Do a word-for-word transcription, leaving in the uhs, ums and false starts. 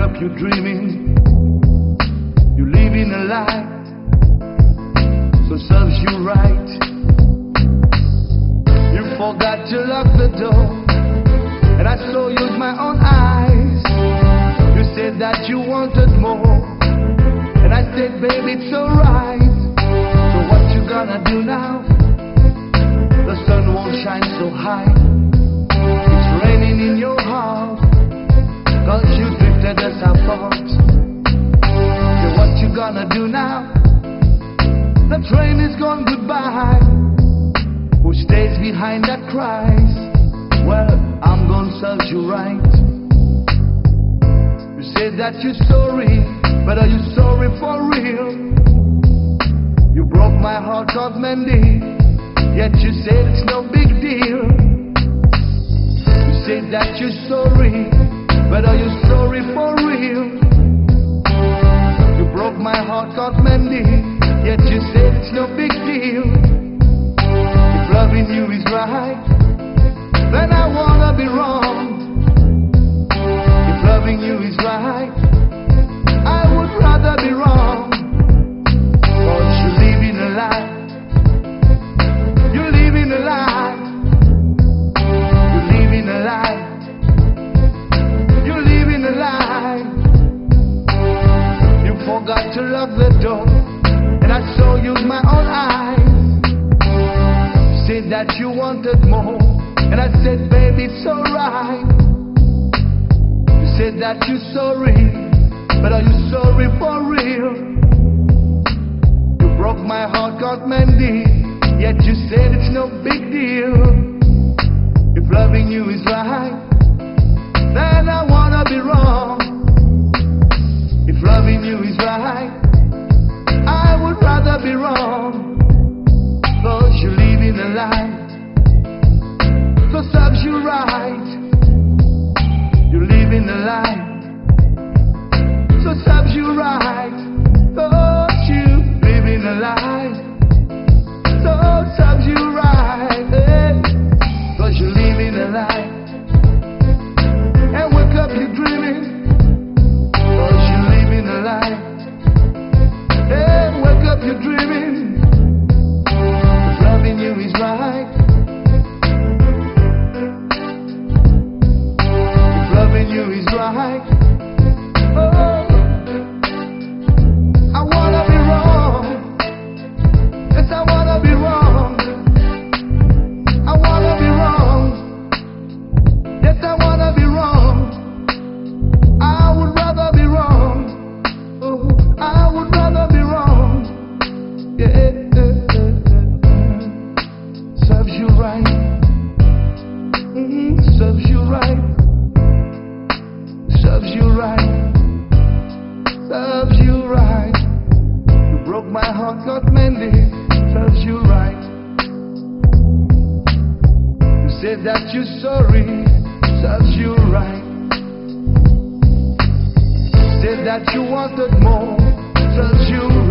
up, you're dreaming, you're living a lie, so serves you right. You forgot to lock the door, and I saw you with my own eyes. You said that you wanted more, and I said, baby, it's alright. So what you gonna do now? The sun won't shine so high. It's raining in your heart, cause you drifted us apart. So what you gonna do now? The train is gone, goodbye. Who stays behind that cries? Well, I'm gonna serve you right. You said that you're sorry, but are you sorry for real? You broke my heart, God Mandy, yet you said it's no big deal. You said that you're sorry, but are you sorry for real? You broke my heart, God Mandy, yet you said it's no big deal. If loving you is right, then I wanna be wrong. If loving you is right, I would rather be wrong. Cause you're living a lie. You're living a lie. You're living a lie. You're living a lie. You forgot to lock the door, and I saw you with my own eyes. You said that you wanted more, and I said, baby, it's alright. You said that you're sorry, but are you sorry for real? You broke my heart, God Mandy, yet you said it's no big deal. If loving you is right, then I wanna be wrong. If loving you is right, I would rather be wrong. Cause you're living a lie, so serves you right. You're living a lie, so serves you right. Cause you living a lie, so serves you right. Hey. Cause you're living a lie, and wake up, you're dreaming. Cause you're living a lie, and wake up, you're dreaming. If loving you is right, if loving you is right, oh, I wanna be wrong. Yes, I wanna be wrong. I wanna be wrong. Yes, I wanna be wrong. I would rather be wrong. Oh, I would rather be wrong. Yeah, serves you right. Mm, serves you right. Serves you right. Serves you right. You broke my heart, God Mandy. Serves you right. You said that you're sorry. Serves you right. You said that you wanted more. Serves you